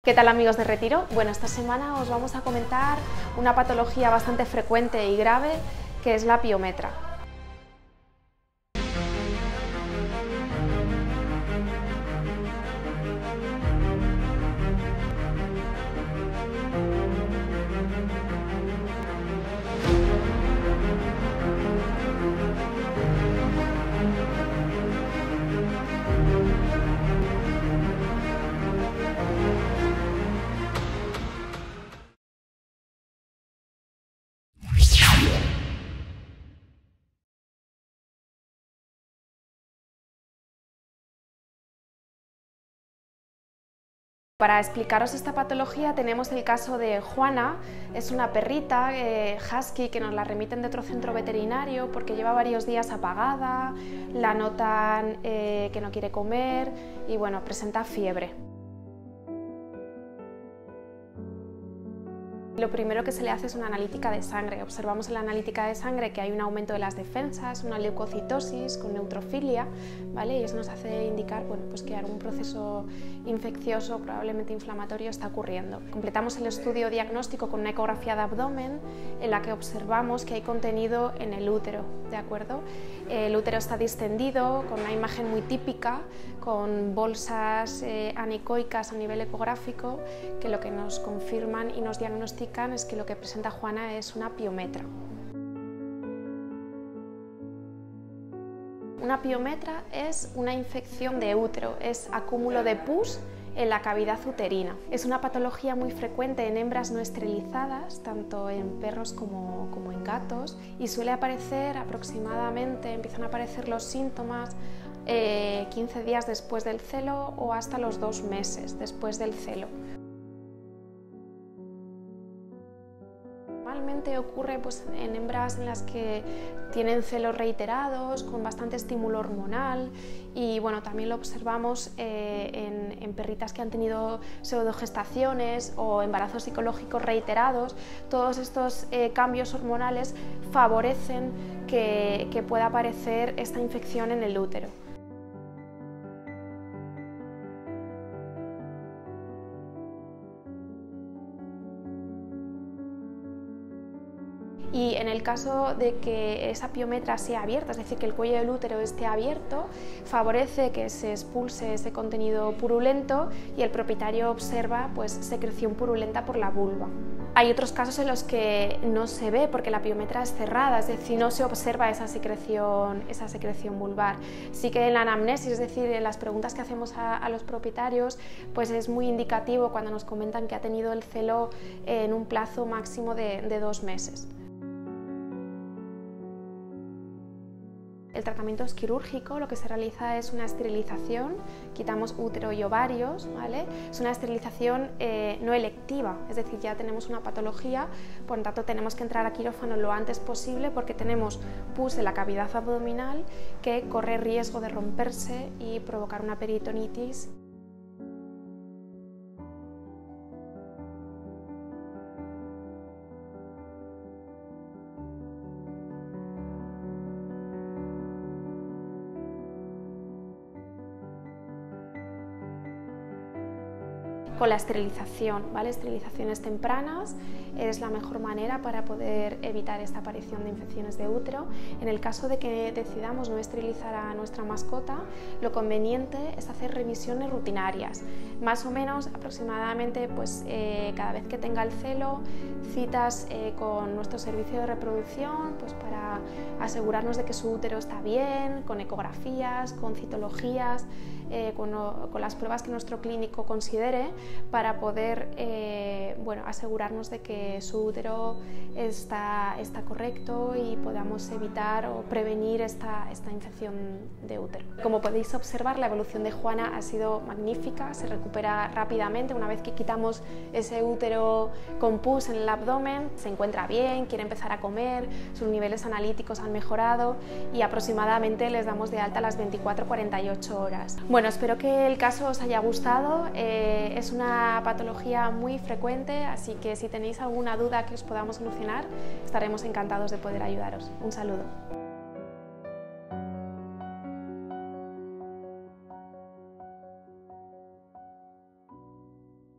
¿Qué tal, amigos de Retiro? Bueno, esta semana os vamos a comentar una patología bastante frecuente y grave que es la piometra. Para explicaros esta patología tenemos el caso de Juana. Es una perrita husky que nos la remiten de otro centro veterinario porque lleva varios días apagada, la notan que no quiere comer y bueno, presenta fiebre. Lo primero que se le hace es una analítica de sangre. Observamos en la analítica de sangre que hay un aumento de las defensas, una leucocitosis con neutrofilia, ¿vale? Y eso nos hace indicar, bueno, pues que algún proceso infeccioso, probablemente inflamatorio, está ocurriendo. Completamos el estudio diagnóstico con una ecografía de abdomen en la que observamos que hay contenido en el útero, ¿de acuerdo? El útero está distendido, con una imagen muy típica, con bolsas anecoicas a nivel ecográfico, que lo que nos confirman y nos diagnostican es que lo que presenta Juana es una piometra. Una piometra es una infección de útero, es acúmulo de pus en la cavidad uterina. Es una patología muy frecuente en hembras no esterilizadas, tanto en perros como en gatos, y suele aparecer aproximadamente, empiezan a aparecer los síntomas 15 días después del celo o hasta los 2 meses después del celo. Normalmente ocurre en hembras en las que tienen celos reiterados, con bastante estímulo hormonal, y bueno, también lo observamos en perritas que han tenido pseudogestaciones o embarazos psicológicos reiterados. Todos estos cambios hormonales favorecen que pueda aparecer esta infección en el útero. Y en el caso de que esa piometra sea abierta, es decir, que el cuello del útero esté abierto, favorece que se expulse ese contenido purulento y el propietario observa secreción purulenta por la vulva. Hay otros casos en los que no se ve porque la piometra es cerrada, es decir, no se observa esa secreción vulvar. Sí que en la anamnesis, es decir, en las preguntas que hacemos a los propietarios, pues es muy indicativo cuando nos comentan que ha tenido el celo en un plazo máximo de 2 meses. El tratamiento es quirúrgico, lo que se realiza es una esterilización, quitamos útero y ovarios, ¿vale? Es una esterilización no electiva, es decir, ya tenemos una patología, por lo tanto tenemos que entrar a quirófano lo antes posible porque tenemos pus en la cavidad abdominal que corre riesgo de romperse y provocar una peritonitis. Con la esterilización, ¿vale? Esterilizaciones tempranas es la mejor manera para poder evitar esta aparición de infecciones de útero. En el caso de que decidamos no esterilizar a nuestra mascota, lo conveniente es hacer revisiones rutinarias, más o menos aproximadamente cada vez que tenga el celo, citas con nuestro servicio de reproducción para asegurarnos de que su útero está bien, con ecografías, con citologías, con las pruebas que nuestro clínico considere, para poder asegurarnos de que su útero está correcto y podamos evitar o prevenir esta infección de útero. Como podéis observar, la evolución de Juana ha sido magnífica, se recupera rápidamente. Una vez que quitamos ese útero con pus en el abdomen, se encuentra bien, quiere empezar a comer, sus niveles analíticos han mejorado y aproximadamente les damos de alta a las 24-48 horas. Bueno, espero que el caso os haya gustado. Es una patología muy frecuente, así que si tenéis alguna duda que os podamos solucionar, estaremos encantados de poder ayudaros. Un saludo.